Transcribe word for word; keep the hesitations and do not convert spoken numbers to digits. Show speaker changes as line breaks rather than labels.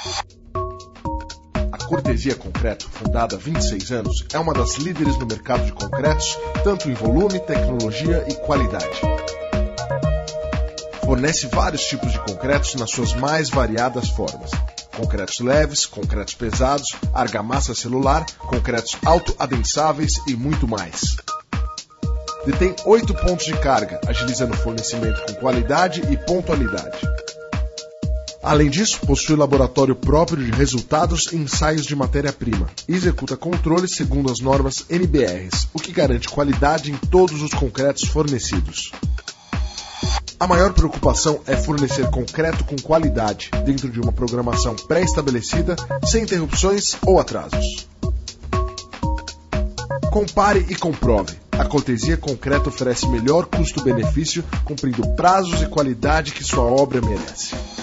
A Cortesia Concreto, fundada há vinte e seis anos, é uma das líderes no mercado de concretos, tanto em volume, tecnologia e qualidade. Fornece vários tipos de concretos nas suas mais variadas formas. Concretos leves, concretos pesados, argamassa celular, concretos autoadensáveis e muito mais. Detém oito pontos de carga, agilizando o fornecimento com qualidade e pontualidade. Além disso, possui laboratório próprio de resultados e ensaios de matéria-prima e executa controles segundo as normas N B Rs, o que garante qualidade em todos os concretos fornecidos. A maior preocupação é fornecer concreto com qualidade, dentro de uma programação pré-estabelecida, sem interrupções ou atrasos. Compare e comprove. A Cortesia Concreto oferece melhor custo-benefício, cumprindo prazos e qualidade que sua obra merece.